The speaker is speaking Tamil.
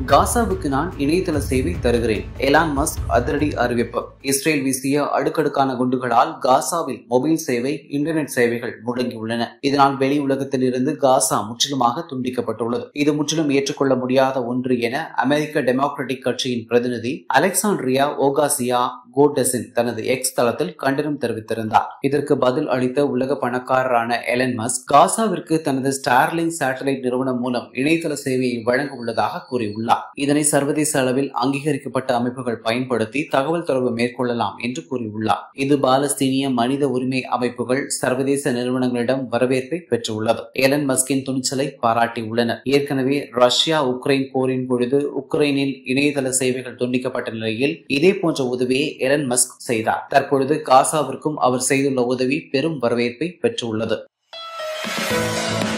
காசாவுக்கு நான் இணையதள சேவை தருகிறேன். எலான் மஸ்க் அதிரடி அறிவிப்பு. இஸ்ரேல் வீசிய அடுக்கடுக்கான குண்டுகளால் காசாவில் மொபைல் சேவை, இன்டர்நெட் சேவைகள் முடங்கியுள்ளன. இதனால் வெளி உலகத்தில் இருந்து காசா முற்றிலுமாக துண்டிக்கப்பட்டுள்ளது. இது முற்றிலும் ஏற்றுக்கொள்ள முடியாத ஒன்று என அமெரிக்க டெமோக்ராட்டிக் கட்சியின் பிரதிநிதி அலெக்சாண்ட்ரியா ஓகாசியா கோர்டஸின் தனது எக்ஸ் தளத்தில் கண்டனம் தெரிவித்திருந்தார். இதற்கு பதில் அளித்த உலக பணக்காரரான எலன் மஸ்க் காசாவிற்கு தனது ஸ்டார்லிங்க் சேட்டலைட் நிறுவனம் மூலம் இணையதள சேவையை வழங்க உள்ளதாக கூறியுள்ளார். இதனை சர்வதேச அளவில் அங்கீகரிக்கப்பட்ட அமைப்புகள் பயன்படுத்தி தகவல் தொடர்பு மேற்கொள்ளலாம் என்று கூறியுள்ளார். இது பாலஸ்தீனிய மனித உரிமை அமைப்புகள், சர்வதேச நிறுவனங்களிடம் வரவேற்பை பெற்றுள்ளது. எலன் மஸ்கின் துணிச்சலை பாராட்டியுள்ளனர். ஏற்கனவே ரஷ்யா உக்ரைன் போரின் பொழுது உக்ரைனில் இணையதள சேவைகள் துண்டிக்கப்பட்ட நிலையில் இதே போன்ற உதவியை எலன் மஸ்க் செய்தார். தற்பொழுது காசாவிற்கும் அவர் செய்துள்ள உதவி பெரும் வரவேற்பை பெற்றுள்ளது.